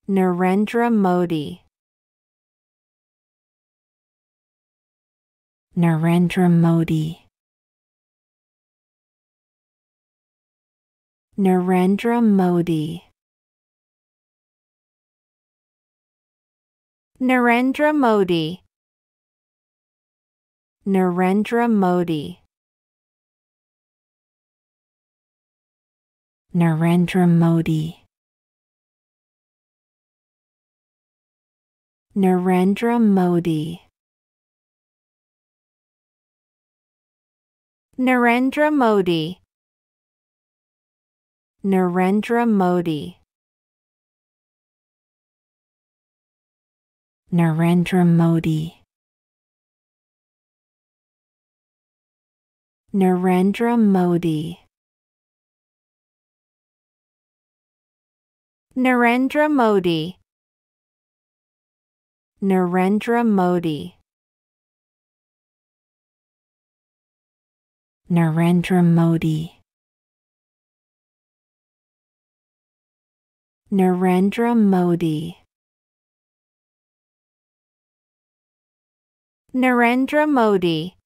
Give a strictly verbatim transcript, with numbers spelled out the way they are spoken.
Narendra Modi. Narendra Modi. Narendra Modi. Narendra Modi. Narendra Modi. Narendra Modi. Narendra Modi. Narendra Modi. Narendra Modi. Narendra Modi. Narendra Modi. Narendra Modi. Narendra Modi. Narendra Modi. Narendra Modi. Narendra Modi.